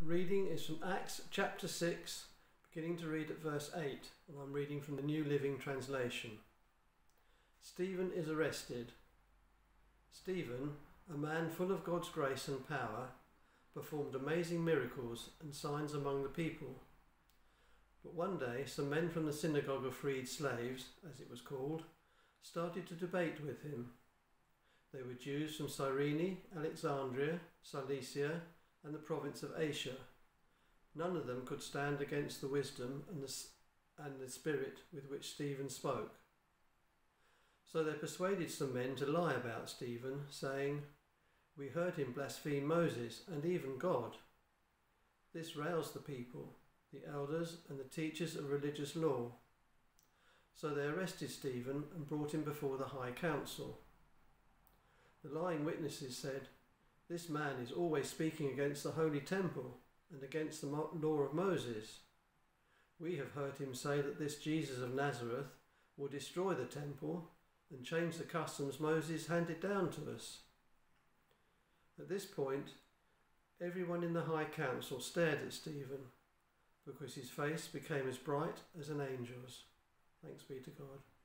reading is from Acts chapter 6, beginning to read at verse 8, and I'm reading from the New Living Translation. Stephen is arrested. Stephen, a man full of God's grace and power, performed amazing miracles and signs among the people. But one day, some men from the synagogue of freed slaves, as it was called, started to debate with him. They were Jews from Cyrene, Alexandria, Cilicia, and the province of Asia. None of them could stand against the wisdom and the spirit with which Stephen spoke. So they persuaded some men to lie about Stephen, saying, "We heard him blaspheme Moses and even God." This roused the people, the elders and the teachers of religious law. So they arrested Stephen and brought him before the high council. The lying witnesses said, "This man is always speaking against the holy temple and against the law of Moses. We have heard him say that this Jesus of Nazareth will destroy the temple and change the customs Moses handed down to us." At this point, everyone in the high council stared at Stephen, because his face became as bright as an angel's. Thanks be to God.